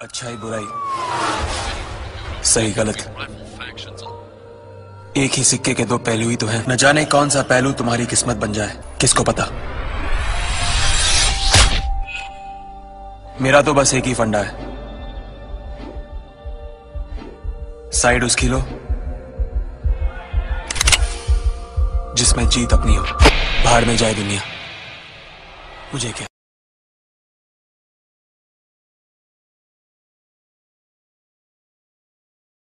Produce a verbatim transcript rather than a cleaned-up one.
अच्छाई बुराई, सही गलत, एक ही सिक्के के दो पहलू ही तो हैं। न जाने कौन सा पहलू तुम्हारी किस्मत बन जाए, किसको पता। मेरा तो बस एक ही फंडा है, साइड उसकी लो जिसमें जीत अपनी हो, भाड़ में जाए दुनिया, मुझे क्या।